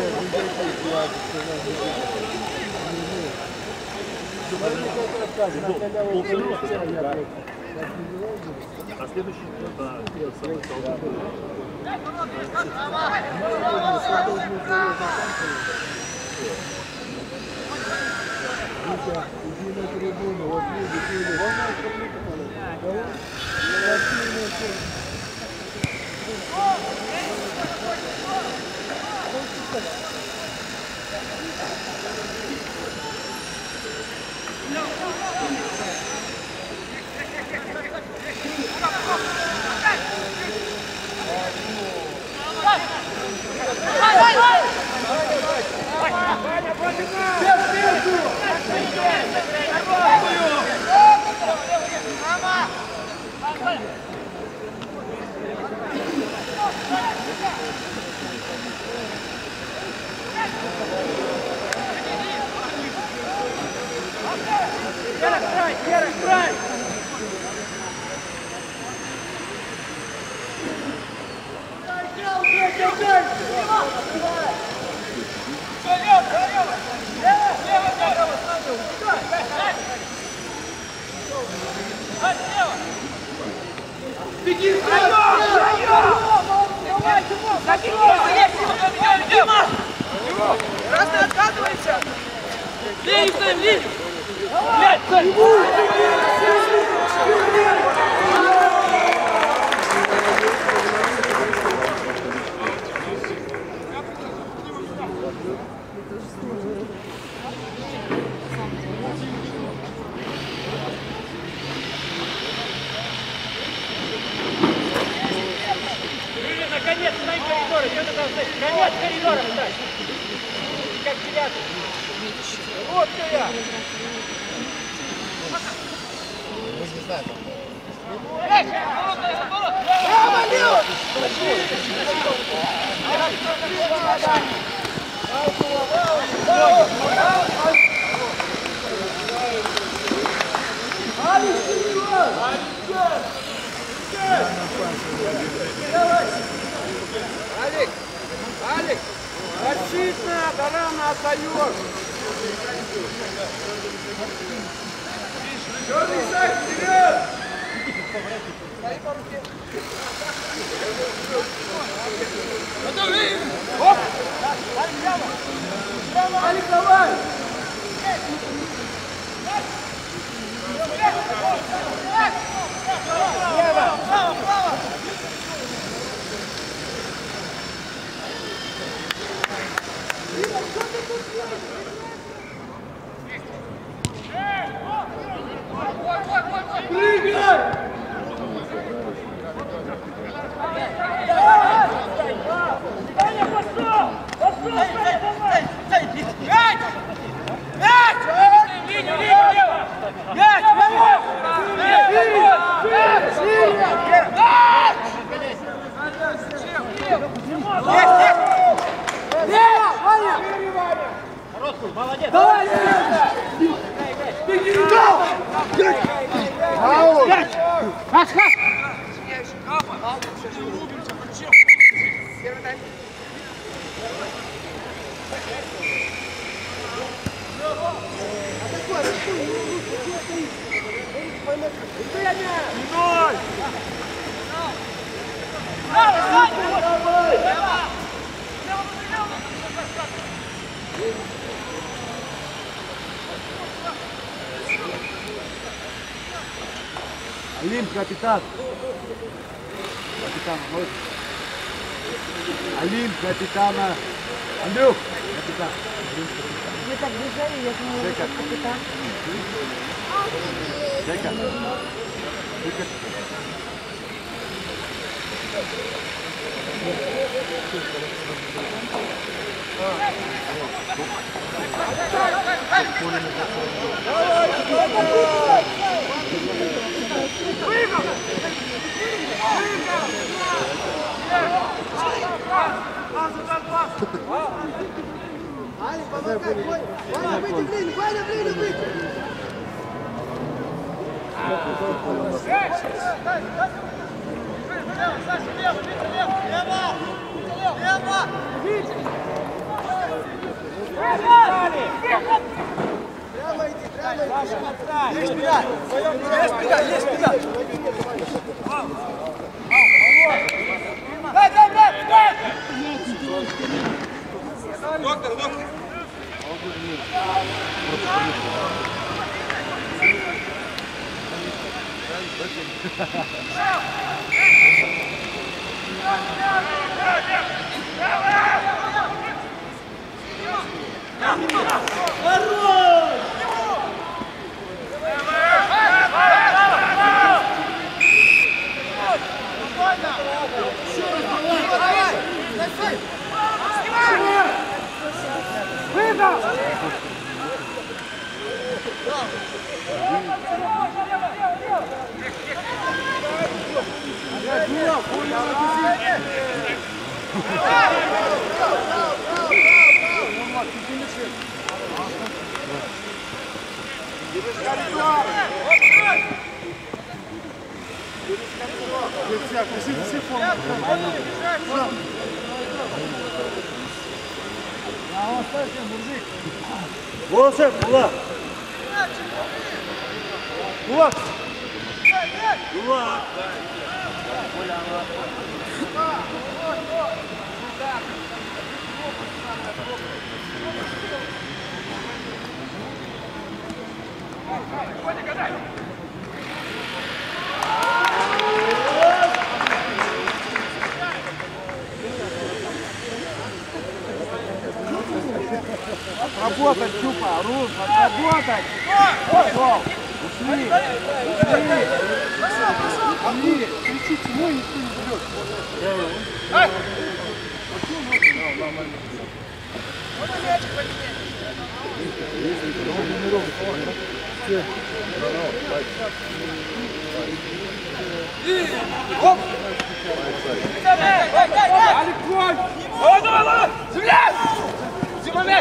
А следующий, да, иди на трибуну, вот люди. Беги! Красный, откатывайся! Лей, Сэм, лей! Блядь, Сэм! Конец, стой коридора, что ты там стоишь? Конец коридора, стой! Как девятый. Вот ты я! Право, лево! Алик! Алик! Тащить надо, рано отдаешь! Черный сайт, вперед! Стои по руке! Готовы! Оп! Алик, давай! Лево! Право, право! Прыгай! Саня, пошел! Пошел, Саня, давай! Мяч! Мяч! Линию, лево! Мяч! Мяч! Лево, Ваня! Короткую, молодец! Давай! Беги! Аут! Хас, хас! Алим, капитан. Капитан, может? Алим, капитана. Андрюх, капитан. Вы так бежали, я думала, это капитан. Жека. Жека. Аня, помогай! Ваня, выйди в линию! Ваня, в линию выйди! Саша, лево! Лево! Лево! Лево! Есть педаль! Есть педаль! Дай! Доктор! Волошев, Була! Була! Була! Отработать, Чупа, Рус, отработать! Пошел! Ушли! Ушли! Кричите, мой никто не берет. Оп! Алик, давай! Земля! Зимомет!